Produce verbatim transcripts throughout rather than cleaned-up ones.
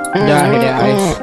Die, die.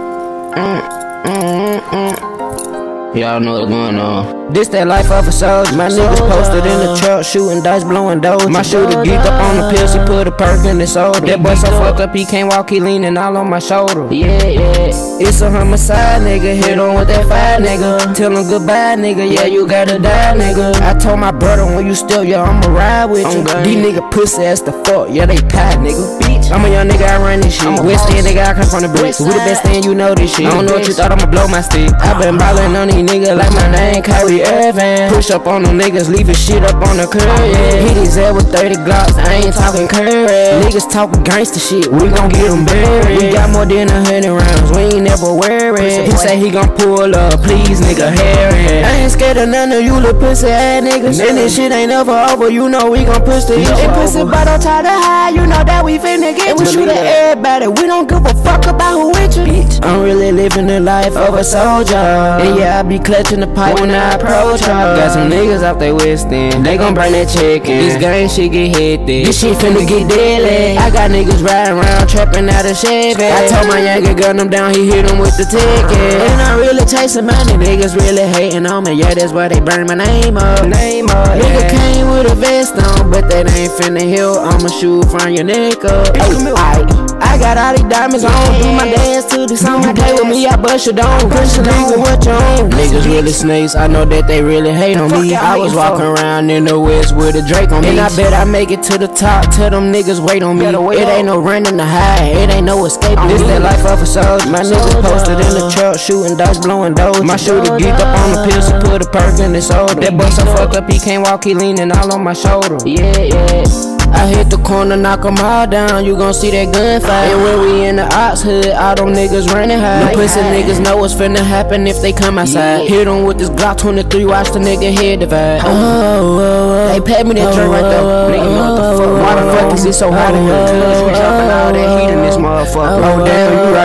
Y'all know what's going on. This that life of a soldier. My niggas posted in the truck, shooting dice, blowing doors. My shooter geeked up on the pills, he put a perk in his soda. That boy so fucked up, he can't walk, he leaning all on my shoulder. Yeah, yeah. It's a homicide, nigga. Hit on with that fire, nigga. Tell him goodbye, nigga. Yeah, you gotta die, nigga. I told my brother when you still, yeah, I'ma ride with you. These nigga pussy ass the fuck, yeah, they pie, nigga. Bitch, I'm a young nigga, I run this shit. I'm a West End nigga, I come from the bricks. We the best thing, you know this shit. I don't know what you thought, I'ma blow my stick. I been ballin' on these niggas like my name Kyrie Irving. Push up on them niggas, leaving shit up on the curb. Yeah. Hit his head with thirty glocks, I ain't talking curry. Niggas talking gangsta shit, we gon' get them buried. We got more than a hundred rounds, we ain't never worried. He say he gon' pull up, please nigga, Harry. I ain't scared of none of you little pussy ass niggas. And this shit ain't never over, you know we gon' push the issue. And pussy but don't try to hide, you know that we finna get. And we shoot at everybody, we don't give a fuck about who with you. Bitch, I'm really living the life of a soldier. And yeah, I be clutching the pipe when I approach her. Got some niggas off they West End, they gon' bring that chicken. This gang shit get hectic, this shit finna get deadly. I got niggas riding around trapping out of Chevy. I told my youngin' gun him down, he hit him with the ticket. And I really chasing money, niggas really hating on me. Yeah, that's why they burn my name up. Name up. Nigga came with a vest on, but that ain't finna heal. I'ma shoot from your neck up. Ay, I got all these diamonds on, do my dance to the song. You play with me, I bust you down. Push a nigga, what you on? Niggas really snakes, I know that they really hate on me. I was walking around in the West with a Drake on me, and I bet I make it to the top. Tell them niggas wait on me. It ain't no running to hide, it ain't no escaping. This that life of a soldier. My niggas posted in the truck, shooting dice, blowing doors. My shooter geeked up on the pills, he put a perk in his soda. That boy so fucked up, he can't walk, he leaning all on my shoulder. Yeah, yeah. I hit the corner, knock them all down, you gon' see that gunfight. And when we in the ox hood, all them niggas running high. The pussy niggas know what's finna happen if they come outside. Hit them with this Glock twenty-three, watch the nigga head divide. Oh, oh, oh, they paid me that drink right there. Nigga, what the fuck? Why the fuck is it so hot in here? Cause we dropping all that heat in this motherfucker. Oh, damn, you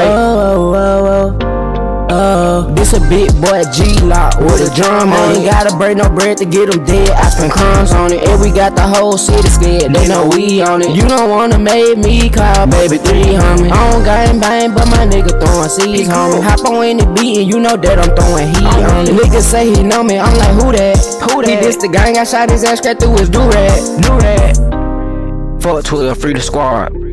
right. Uh, this a big boy G-Lock with a drum on it. Ain't gotta break no bread to get them dead. I spend crumbs on it. And we got the whole city scared, they know we on it. You don't wanna make me call baby three, homie. I don't gang bang, but my nigga throwing C's, homie. Hop on in the beat and you know that I'm throwing heat on it. Niggas say he know me, I'm like, who that? Who that? He dissed the gang, I shot his ass straight through his do-rag. Do-rag. Fuck twelve, free the squad.